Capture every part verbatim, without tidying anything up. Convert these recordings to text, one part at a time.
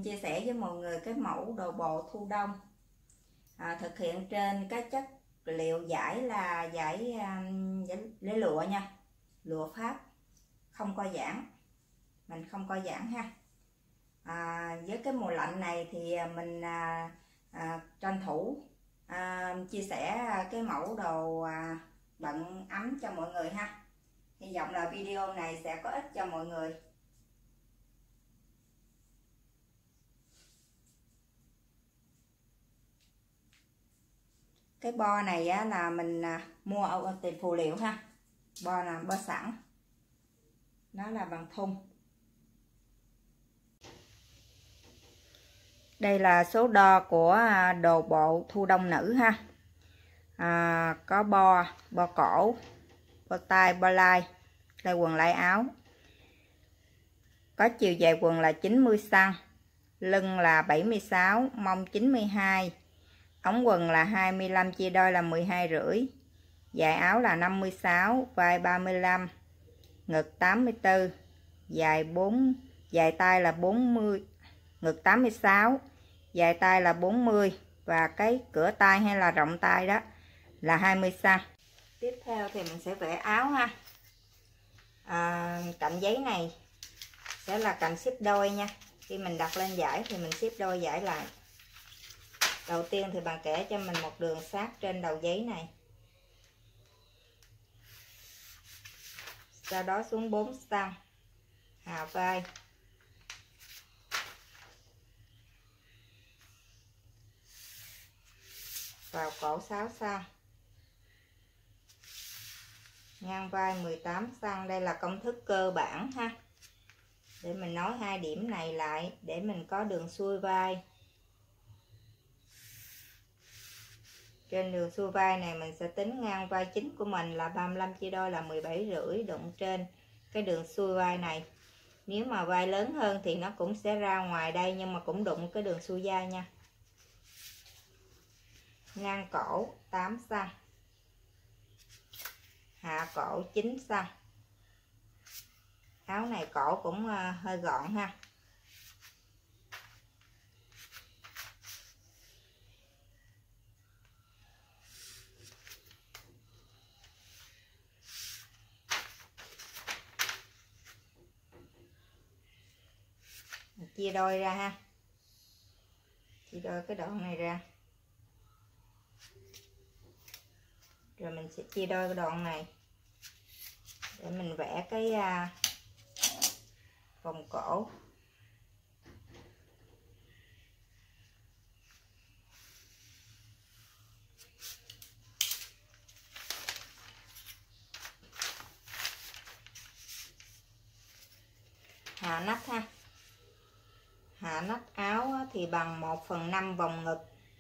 chia sẻ với mọi người cái mẫu đồ bộ thu đông à, thực hiện trên cái chất liệu vải là vải um, vải lụa nha, lụa Pháp, không co giãn, mình không co giãn ha. À, với cái mùa lạnh này thì mình à, à, tranh thủ à, chia sẻ cái mẫu đồ à, bận ấm cho mọi người ha. Hy vọng là video này sẽ có ích cho mọi người. Cái bo này á, là mình à, mua ở tiệm phù liệu ha. Bo là bo sẵn, nó là bằng thun. Đây là số đo của đồ bộ thu đông nữ ha. À, có bo, bo cổ, bo tay, bo lai, đây quần lai áo. Có chiều dài quần là chín mươi xăng, lưng là bảy mươi sáu, mông chín mươi hai, ống quần là hai mươi lăm, chia đôi là mười hai rưỡi, dài áo là năm mươi sáu, vai ba mươi lăm, ngực tám mươi tư, dài bốn, dài tay là bốn mươi, ngực tám mươi sáu, dài tay là bốn mươi và cái cửa tay hay là rộng tay đó là hai mươi xăng. Tiếp theo thì mình sẽ vẽ áo ha. À, cạnh giấy này sẽ là cạnh xếp đôi nha. Khi mình đặt lên vải thì mình xếp đôi vải lại. Đầu tiên thì bạn kẻ cho mình một đường sát trên đầu giấy này, sau đó xuống bốn xăng, hạ vai, vào cổ sáu xăng, ngang vai mười tám xăng. Đây là công thức cơ bản ha, để mình nối hai điểm này lại để mình có đường xuôi vai. Trên đường xuôi vai này mình sẽ tính ngang vai chính của mình là ba mươi lăm, chia đôi là mười bảy rưỡi, đụng trên cái đường xuôi vai này. Nếu mà vai lớn hơn thì nó cũng sẽ ra ngoài đây, nhưng mà cũng đụng cái đường xuôi vai nha. Ngang cổ tám xăng, hạ cổ chín xăng. Áo này cổ cũng hơi gọn ha. Mình chia đôi ra ha, chia đôi cái đoạn này ra, rồi mình sẽ chia đôi cái đoạn này để mình vẽ cái uh, vòng cổ. Hạ nách ha. Hạ nách áo thì bằng một phần năm vòng ngực.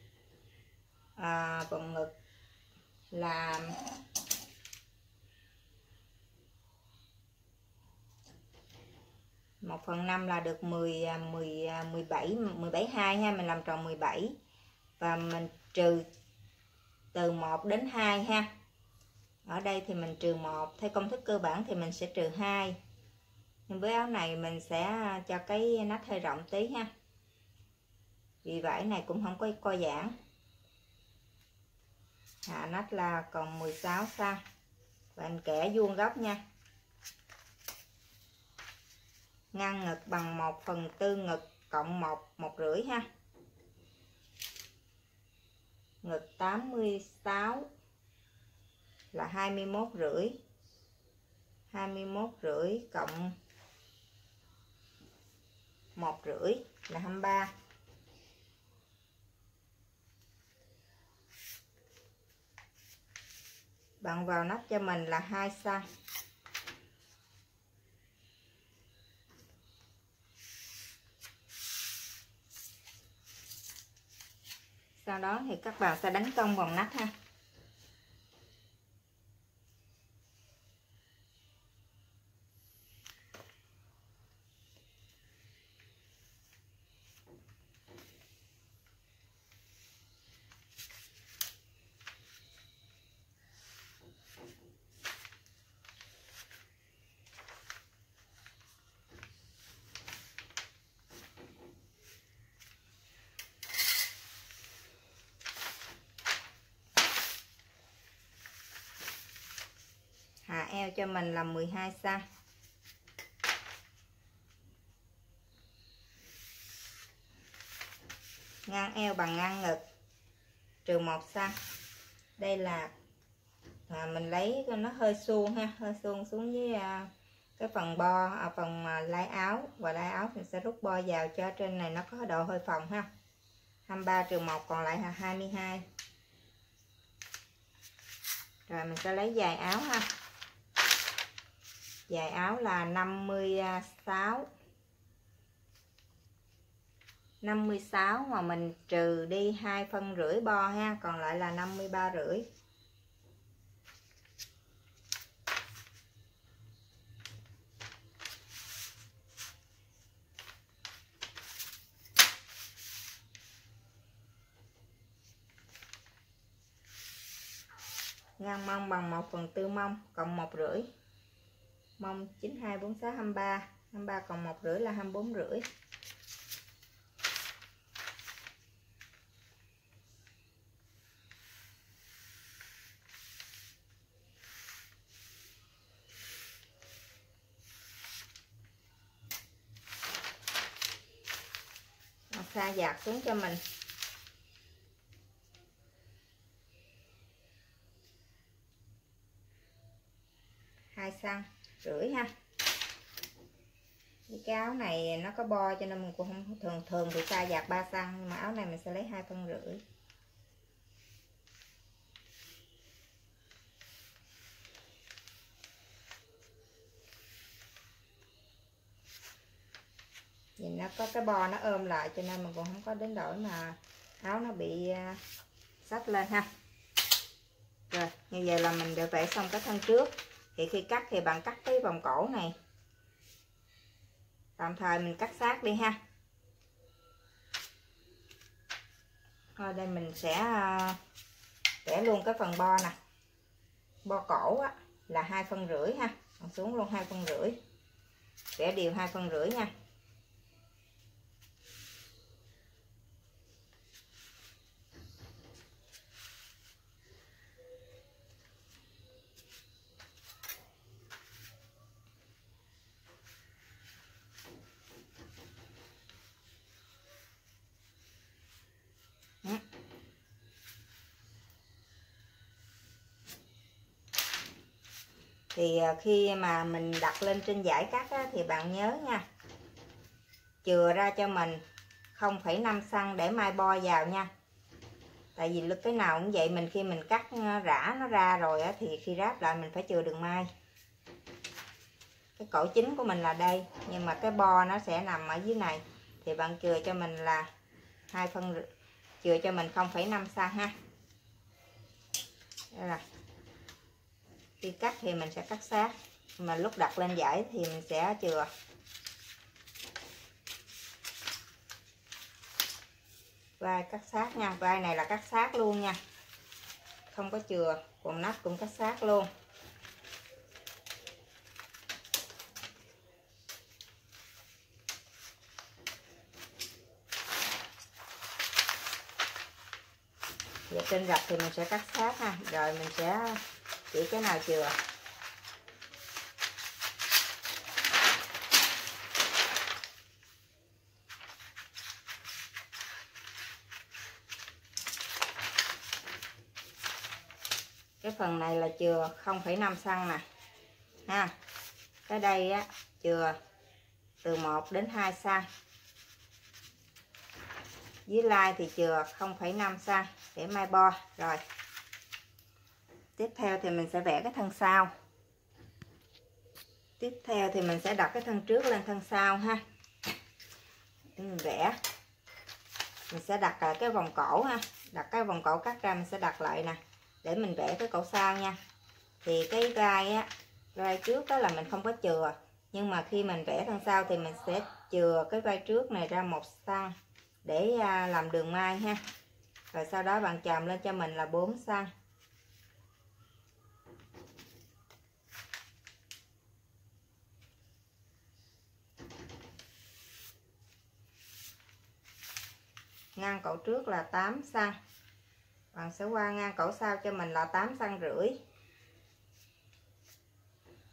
À, vòng ngực là một phần năm là được mười, mười, mười bảy, mười bảy hai ha. Mình làm tròn mười bảy và mình trừ từ một đến hai ha. Ở đây thì mình trừ một, theo công thức cơ bản thì mình sẽ trừ hai. Nhưng với áo này mình sẽ cho cái nách hơi rộng tí ha, vì vải này cũng không có co giãn. Hạ nách là còn mười sáu xăng và anh kẻ vuông góc nha. Ngăn ngực bằng một phần tư ngực cộng một, một rưỡi ha. Ngực tám mươi sáu là hai mươi mốt rưỡi, hai mươi mốt rưỡi cộng một rưỡi là hai mươi ba. Bạn vào nách cho mình là hai xăng. Sau đó thì các bạn sẽ đánh cong vòng nách ha. eo cho mình là mười hai xăng. Ngang eo bằng ngang ngực trừ một xăng. Đây là à, mình lấy nó hơi suông ha, hơi suông xuống với à, cái phần bo, à, phần à, lai áo, và lai áo mình sẽ rút bo vào cho trên này nó có độ hơi phồng ha. hai mươi ba trừ một còn lại là hai mươi hai. Rồi mình sẽ lấy dài áo ha. Dài áo là năm mươi sáu. năm mươi sáu mà mình trừ đi hai phân rưỡi bo ha, còn lại là năm mươi ba rưỡi. Ngang mông bằng một phần tư mông cộng một rưỡi. Mông chín hai bốn sáu hai mươi ba, hai mươi ba còn một rưỡi là hai mươi bốn rưỡi. Sa dạt xuống cho mình. hai xăng rưỡi ha. Cái áo này nó có bo cho nên mình cũng không thường thường thì sa dạt ba xăng, nhưng mà áo này mình sẽ lấy hai phân rưỡi. Nhìn nó có cái bo nó ôm lại cho nên mình cũng không có đến đổi mà áo nó bị xách lên ha. Rồi như vậy là mình đã vẽ xong cái thân trước. Thì khi cắt thì bạn cắt cái vòng cổ này, tạm thời mình cắt sát đi ha. Thôi đây mình sẽ vẽ luôn cái phần bo nè. Bo cổ á, là hai phân rưỡi ha, còn xuống luôn hai phân rưỡi, vẽ đều hai phân rưỡi nha. Thì khi mà mình đặt lên trên dải cắt á, thì bạn nhớ nha, chừa ra cho mình không phẩy năm xăng để mai bo vào nha. Tại vì lúc cái nào cũng vậy, mình khi mình cắt rã nó ra rồi á, thì khi ráp lại mình phải chừa đường mai. Cái cổ chính của mình là đây, nhưng mà cái bo nó sẽ nằm ở dưới này, thì bạn chừa cho mình là hai phân, chừa cho mình không phẩy năm xăng ha. Đây là khi cắt thì mình sẽ cắt sát, mà lúc đặt lên dải thì mình sẽ chừa. Vai cắt sát nha, vai này là cắt sát luôn nha, không có chừa. Quần nách cũng cắt sát luôn. Và trên rập thì mình sẽ cắt sát ha, rồi mình sẽ chỉ cái nào chừa. Cái phần này là chừa không phẩy năm xăng nè ha. Cái đây á chừa từ một đến hai xăng. Dưới lai thì chừa không phẩy năm xăng để mai bo. Rồi tiếp theo thì mình sẽ vẽ cái thân sau. Tiếp theo thì mình sẽ đặt cái thân trước lên thân sau ha. Để mình vẽ. Mình sẽ đặt cái vòng cổ ha. Đặt cái vòng cổ cắt ra mình sẽ đặt lại nè, để mình vẽ cái cổ sau nha. Thì cái vai á, vai trước đó là mình không có chừa, nhưng mà khi mình vẽ thân sau thì mình sẽ chừa cái vai trước này ra một xăng để làm đường mai ha. Rồi sau đó bạn chòm lên cho mình là bốn xăng. Ngang cổ trước là tám xăng. Bạn sẽ qua ngang cổ sau cho mình là tám xăng rưỡi.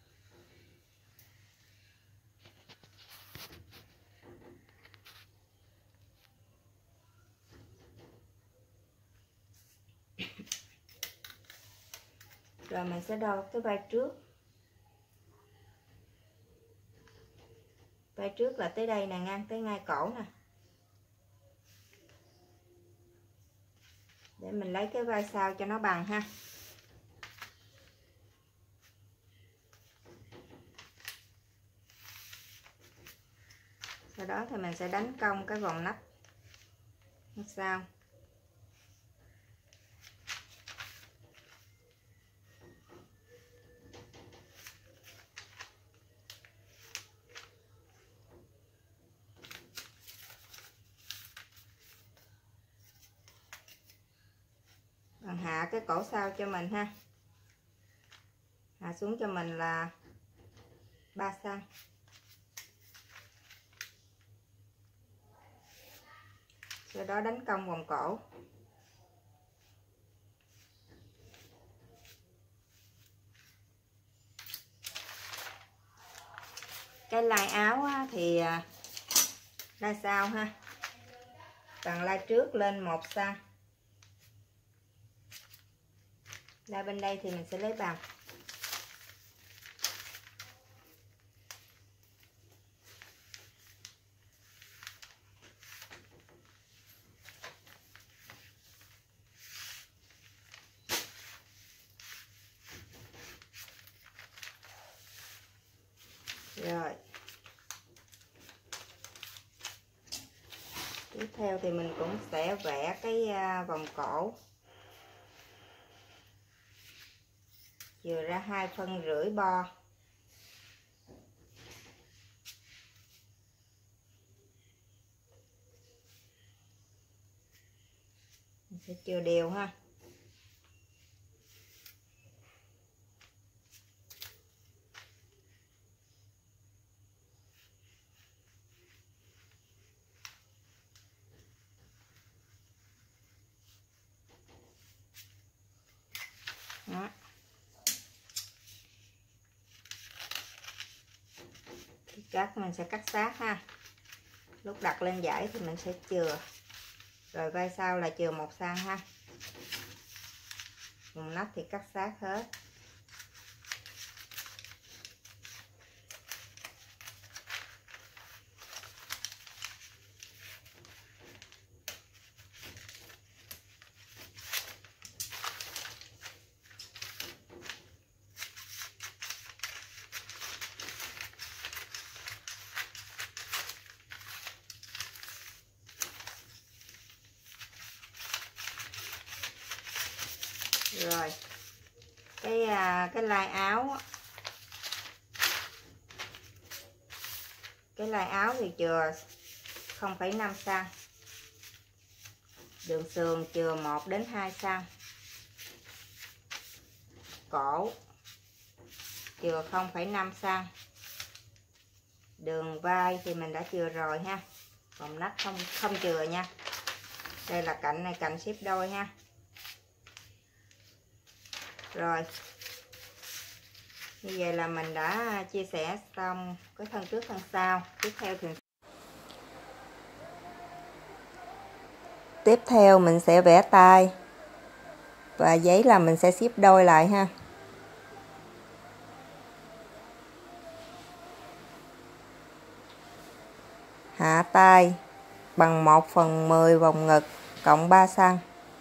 Rồi mình sẽ đo cái vai trước. Vai trước là tới đây nè, ngang tới ngay cổ nè. Để mình lấy cái vai sau cho nó bằng ha. Sau đó thì mình sẽ đánh cong cái vòng nách sau. Bằng hạ cái cổ sau cho mình ha. Hạ xuống cho mình là ba xăng. Sau đó đánh cong vòng cổ. Cái lai áo á, thì lai sau ha, bằng lai trước lên một xăng. Lai bên đây thì mình sẽ lấy bằng. Rồi. Tiếp theo thì mình cũng sẽ vẽ cái vòng cổ. Chừa ra hai phân rưỡi bo. Mình sẽ chừa đều ha. Đó. Cắt mình sẽ cắt sát ha. Lúc đặt lên dãy thì mình sẽ chừa. Rồi vai sau là chừa một xăng ha. Vùng nách thì cắt sát hết. Rồi cái cái lai áo cái lai áo thì chừa không phẩy năm xăng, đường sườn chừa một đến hai xăng, cổ chừa không phẩy năm xăng, đường vai thì mình đã chừa rồi ha, vòng nách không không chừa nha. Đây là cạnh này, cạnh xếp đôi ha. Rồi như vậy là mình đã chia sẻ xong cái thân trước thân sau. Tiếp theo thì tiếp theo mình sẽ vẽ tay và giấy là mình sẽ xếp đôi lại ha. Hạ tay bằng một phần mười vòng ngực cộng ba xăng.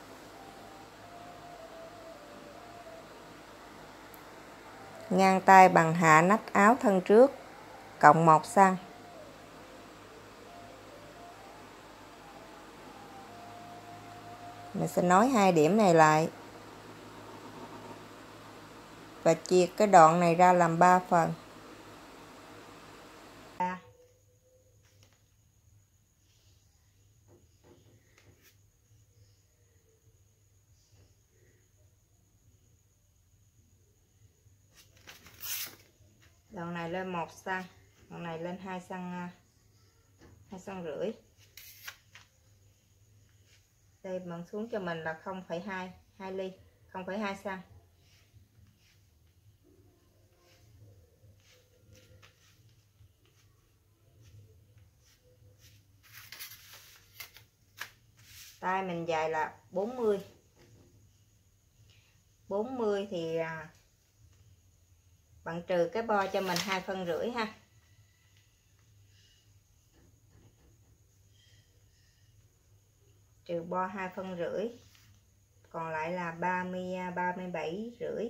Ngang tay bằng hạ nách áo thân trước cộng một xăng. Mình sẽ nối hai điểm này lại và chia cái đoạn này ra làm ba phần. Đoạn này lên một xăng, đoạn này lên hai xăng, hai xăng rưỡi. Đây bằng xuống cho mình là không phẩy hai, hai ly, không phẩy hai xăng. Tay mình dài là bốn mươi. bốn mươi thì bạn trừ cái bo cho mình hai phân rưỡi ha. Trừ bo hai phân rưỡi, còn lại là ba mươi ba mươi bảy rưỡi,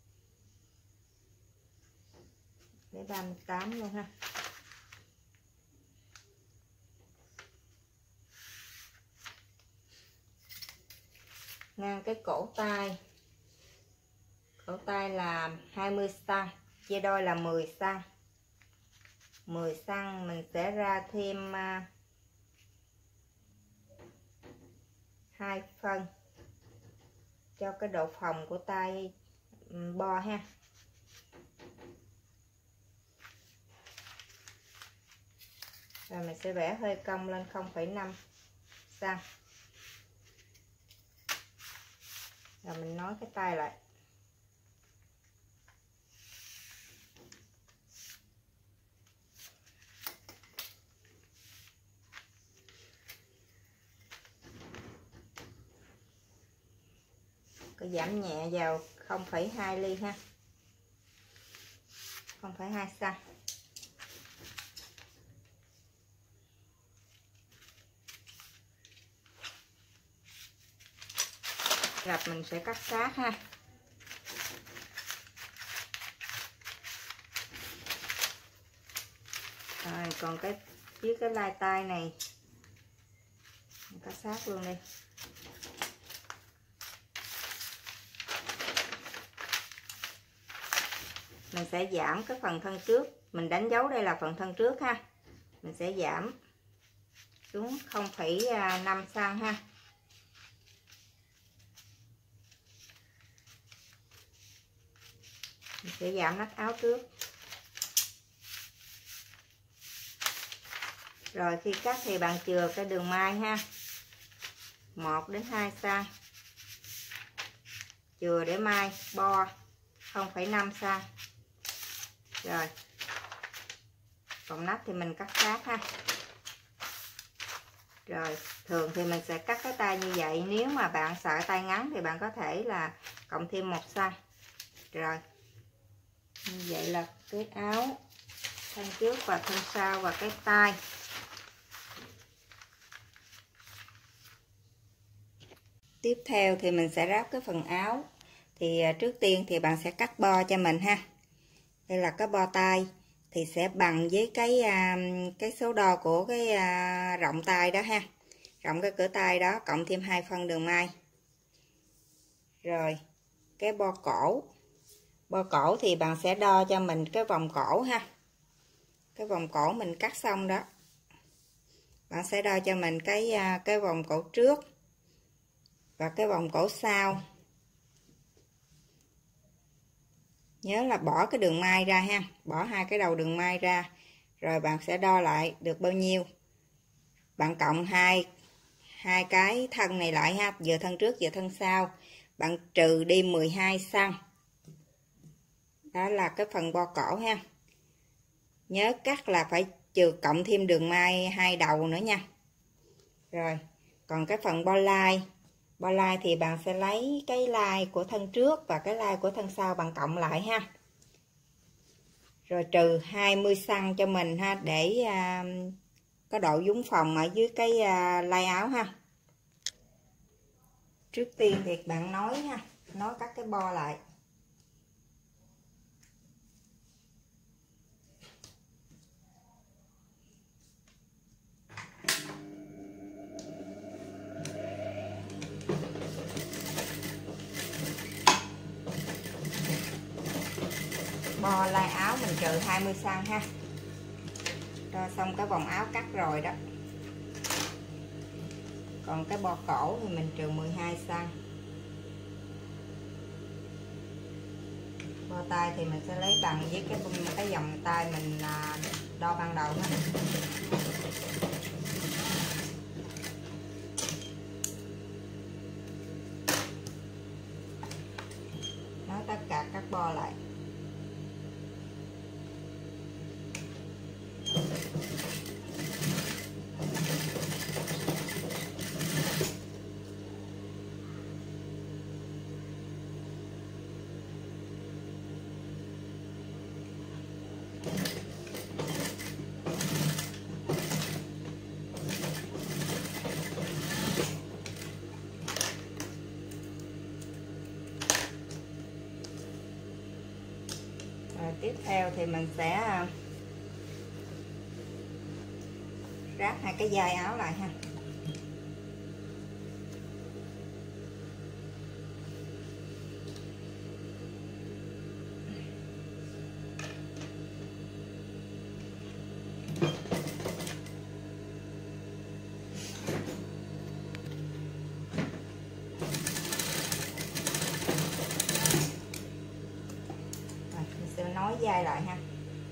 lấy ba mươi tám luôn ha. Ngang cái cổ tay, cổ tay là hai mươi xăng, chia đôi là mười xăng. mười xăng mình sẽ ra thêm hai phân cho cái độ phồng của tay bo ha. Rồi mình sẽ vẽ hơi cong lên không phẩy năm xăng. Rồi mình nối cái tay lại. Cứ giảm nhẹ vào không phẩy hai ly ha. không phẩy hai xăng. Rập mình sẽ cắt sát ha. Rồi còn cái phía cái lai tay này mình cắt sát luôn đi. Mình sẽ giảm cái phần thân trước, mình đánh dấu đây là phần thân trước ha. Mình sẽ giảm xuống không phẩy năm xăng ha. Mình sẽ giảm nách áo trước. Rồi khi cắt thì bạn chừa cái đường may ha, một đến hai xăng, chừa để may bo không phẩy năm xăng. Rồi còn nách thì mình cắt sát ha. Rồi thường thì mình sẽ cắt cái tay như vậy, nếu mà bạn sợ tay ngắn thì bạn có thể là cộng thêm một xăng. Rồi như vậy là cái áo thân trước và thân sau và cái tay. Tiếp theo thì mình sẽ ráp cái phần áo. Thì trước tiên thì bạn sẽ cắt bo cho mình ha. Đây là cái bo tay thì sẽ bằng với cái cái số đo của cái rộng tay đó ha. Rộng cái cửa tay đó cộng thêm hai phân đường may. Rồi cái bo cổ. Bo cổ thì bạn sẽ đo cho mình cái vòng cổ ha. Cái vòng cổ mình cắt xong đó, bạn sẽ đo cho mình cái cái vòng cổ trước và cái vòng cổ sau. Nhớ là bỏ cái đường may ra ha, bỏ hai cái đầu đường may ra. Rồi bạn sẽ đo lại được bao nhiêu. Bạn cộng hai hai cái thân này lại ha, vừa thân trước vừa thân sau. Bạn trừ đi mười hai xăng. Đó là cái phần bo cổ ha. Nhớ cắt là phải trừ cộng thêm đường may hai đầu nữa nha. Rồi, còn cái phần bo lai, bo lai thì bạn sẽ lấy cái lai của thân trước và cái lai của thân sau bạn cộng lại ha. Rồi trừ hai mươi xăng cho mình ha, để à, có độ dúng phòng ở dưới cái à, lai áo ha. Trước tiên thì bạn nối ha, nối các cái bo lại. Bo lai áo mình trừ hai mươi xăng ha. Rồi xong cái vòng áo cắt rồi đó. Còn cái bo cổ thì mình trừ mười hai xăng. Bo tay thì mình sẽ lấy bằng với cái cái vòng tay mình đo ban đầu ha. Nối tất cả các bo lại. tiếp theo thì mình sẽ ráp hai cái vai áo lại ha. Rồi, mình sẽ nối vai lại ha.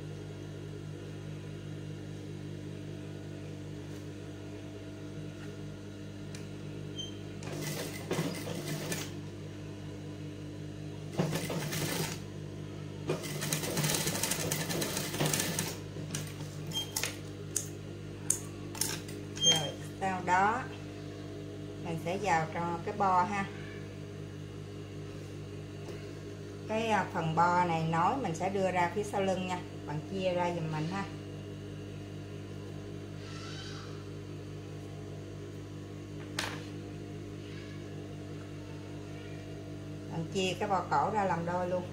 Rồi sau đó mình sẽ vào trong cái bo ha. Cái phần bo này nối mình sẽ đưa ra phía sau lưng nha, bạn chia ra giùm mình ha. Bạn chia cái bo cổ ra làm đôi luôn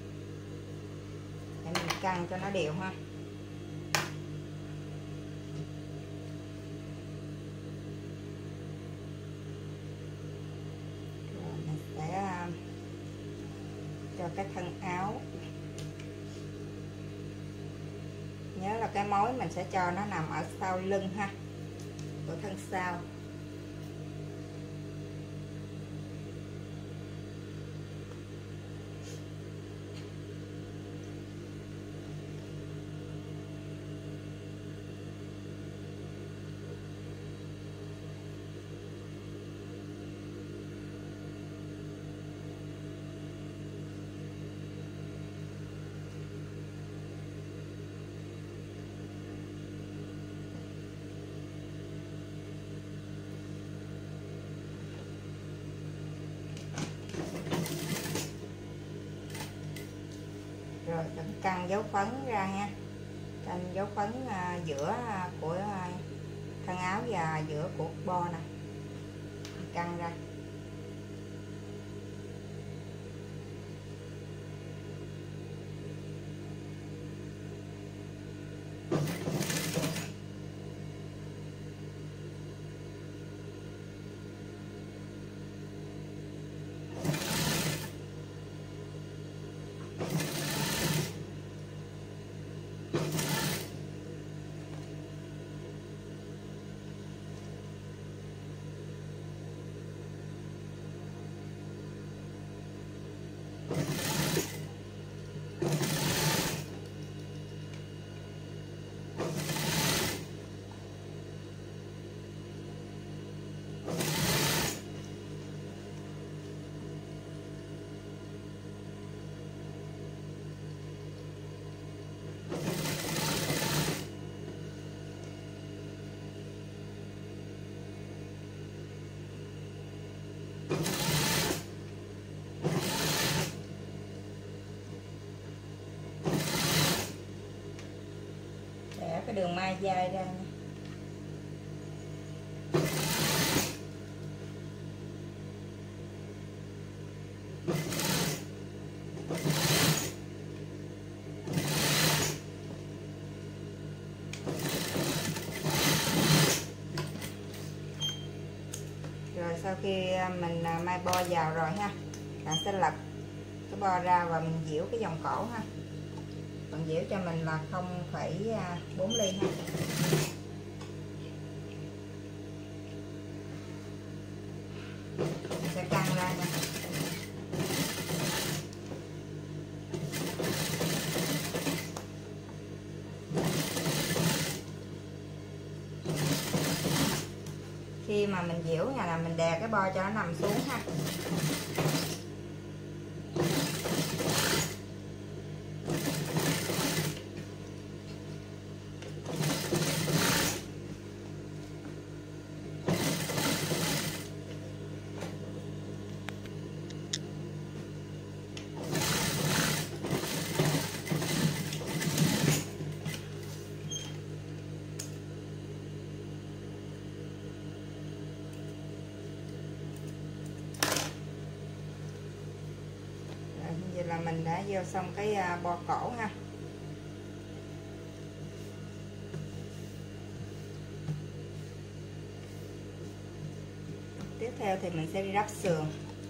để mình căng cho nó đều ha. Rồi mình sẽ cho cái thân áo, nhớ là cái mối mình sẽ cho nó nằm ở sau lưng ha, của thân sau. Rồi mình căng dấu phấn ra nha, căng dấu phấn giữa của thân áo và giữa của bo nè, căng ra. Để cái đường mai dai ra nha. Rồi sau khi mình mai bo vào rồi ha, bạn sẽ lật cái bo ra và mình giễu cái vòng cổ ha. Bạn giễu cho mình là không phẩy bốn ly ha. Mình sẽ căng ra nha. Khi mà mình giễu nhà là mình đè cái bo cho nó nằm xuống ha. Vậy là mình đã vô xong cái bo cổ ha. Tiếp theo thì mình sẽ đi ráp sườn.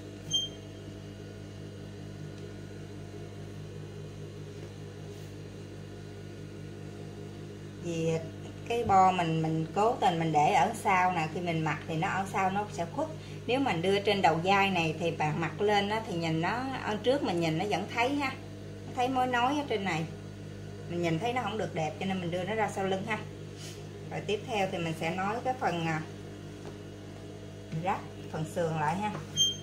Vì cái bo mình mình cố tình mình để ở sau nè, khi mình mặc thì nó ở sau nó sẽ khuất. Nếu mình đưa trên đầu vai này thì bạn mặc lên đó, thì nhìn nó ở trước mình nhìn nó vẫn thấy ha, thấy mối nối ở trên này, mình nhìn thấy nó không được đẹp, cho nên mình đưa nó ra sau lưng ha. Rồi tiếp theo thì mình sẽ nối cái phần ráp phần sườn lại ha.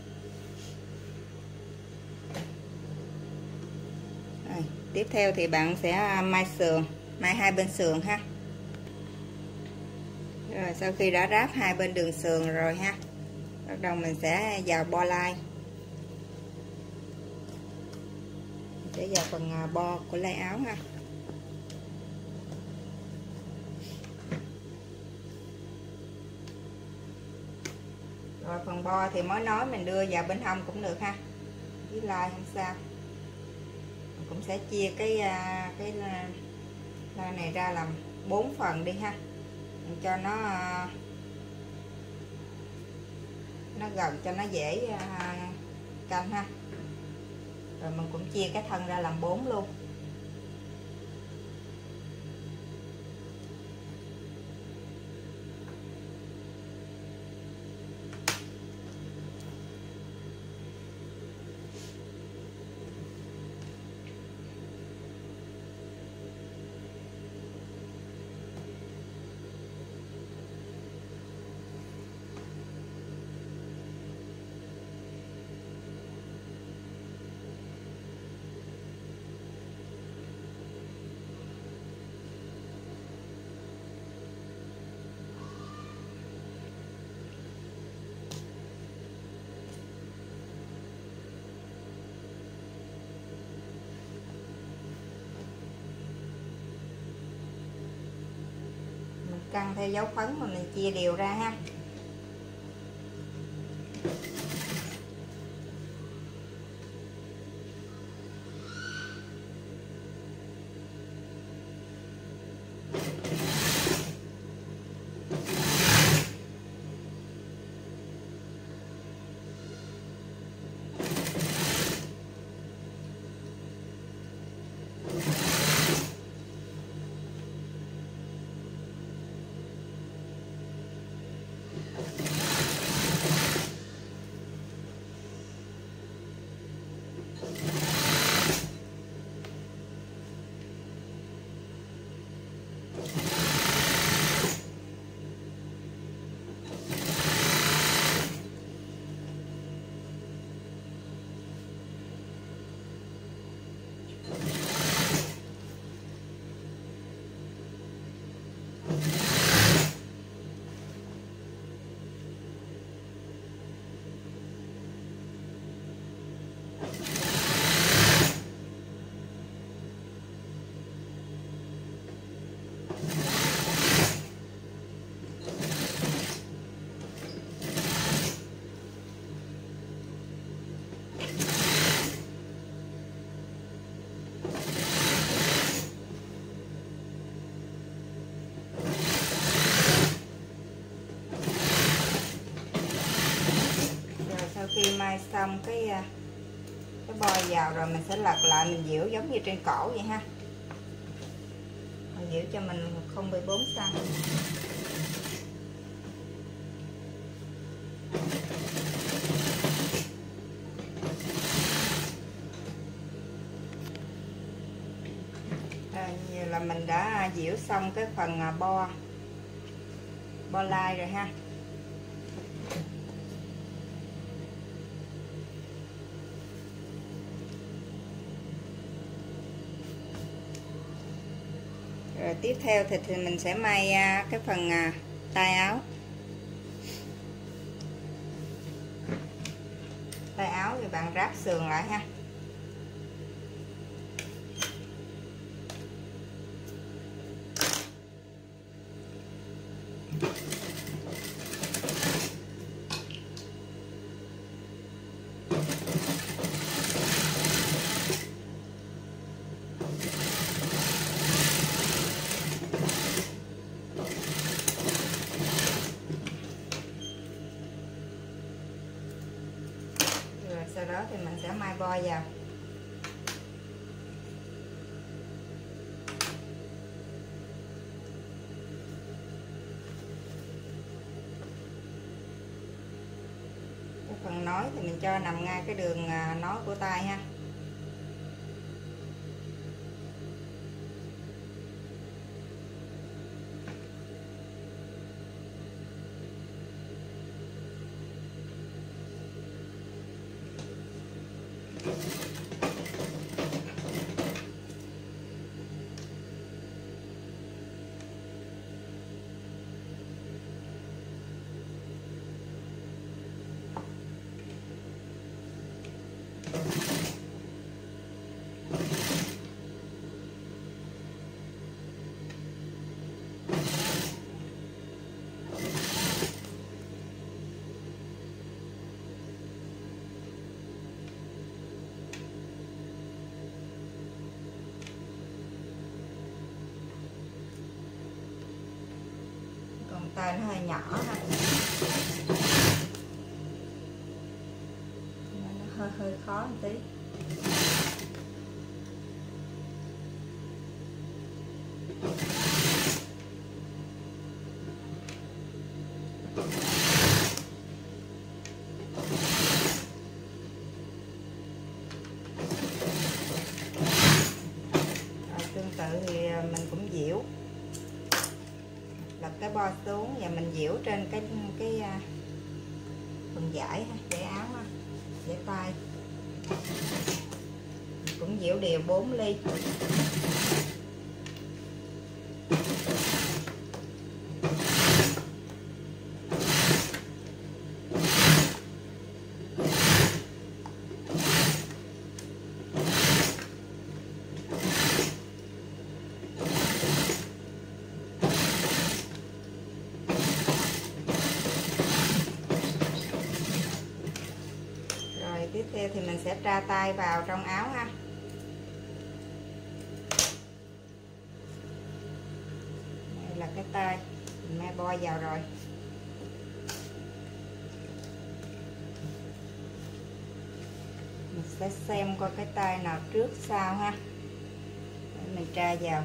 Rồi, tiếp theo thì bạn sẽ may sườn, may hai bên sườn ha. Rồi sau khi đã ráp hai bên đường sườn rồi ha, bắt đầu mình sẽ vào bo lai, sẽ vào phần bo của lai áo ha. Rồi phần bo thì mối nối mình đưa vào bên hông cũng được ha, với lai không sao. Mình cũng sẽ chia cái cái lai này ra làm bốn phần đi ha, cho nó nó gần, cho nó dễ canh ha. Rồi mình cũng chia cái thân ra làm bốn luôn. Căng theo dấu phấn mà mình chia đều ra ha. Khi may xong cái cái bo vào rồi mình sẽ lật lại, mình giễu giống như trên cổ vậy ha, mình giễu cho mình không bị bốn xăng. Rồi, như là mình đã giễu xong cái phần bo bo lai rồi ha. Rồi tiếp theo thì, thì mình sẽ may cái phần tay áo. Tay áo thì bạn ráp sườn lại ha. mai bo vào. Cái phần nối thì mình cho nằm ngay cái đường nối của tay ha. Tay nó hơi nhỏ ha, nó hơi hơi khó một tí. Rồi, tương tự thì mình cũng diễu, lật cái bo xuống và mình diễu trên cái cái phần vải vải áo vải tay, cũng diễu đều bốn ly. Tiếp theo thì mình sẽ tra tay vào trong áo ha. Đây là cái tay mình mai bo vào rồi. Mình sẽ xem coi cái tay nào trước sau ha. Để mình tra vào.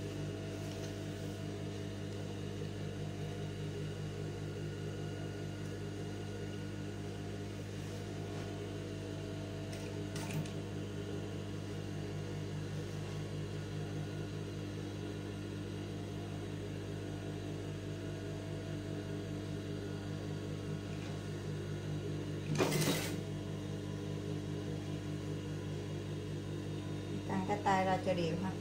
Tăng cái tay ra cho đều ha.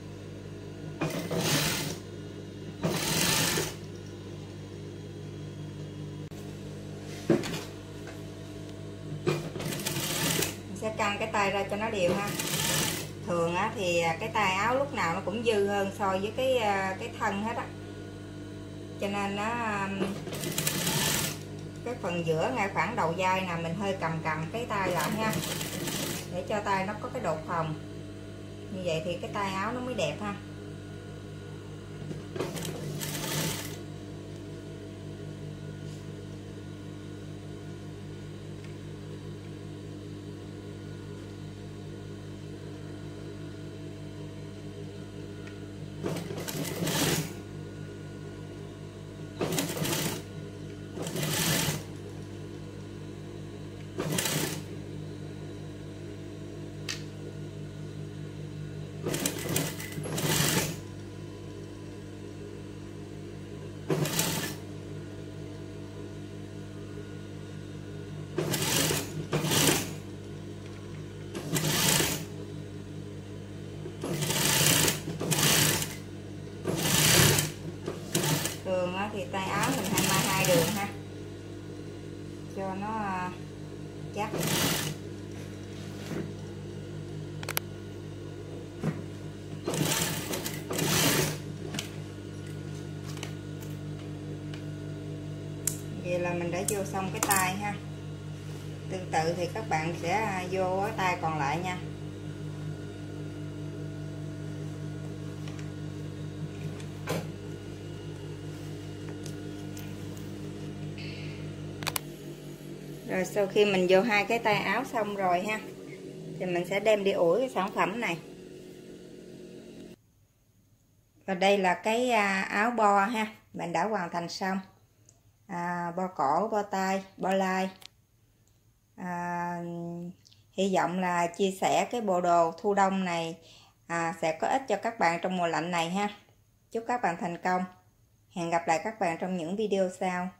Mình sẽ căng cái tay ra cho nó đều ha. Thường á thì cái tay áo lúc nào nó cũng dư hơn so với cái cái thân hết á, cho nên nó cái phần giữa ngay khoảng đầu vai nè mình hơi cầm cầm cái tay lại ha, để cho tay nó có cái độ phồng, như vậy thì cái tay áo nó mới đẹp ha. Thường thì tay áo mình hay mai hai đường ha, cho nó chắc. Vậy là mình đã vô xong cái tay ha. Tương tự thì các bạn sẽ vô cái tay còn lại nha. Rồi sau khi mình vô hai cái tay áo xong rồi ha, thì mình sẽ đem đi ủi cái sản phẩm này. Và đây là cái áo bo ha, mình đã hoàn thành xong. À, bo cổ, bo tay, bo lai. À, hy vọng là chia sẻ cái bộ đồ thu đông này à, sẽ có ích cho các bạn trong mùa lạnh này ha. Chúc các bạn thành công. Hẹn gặp lại các bạn trong những video sau.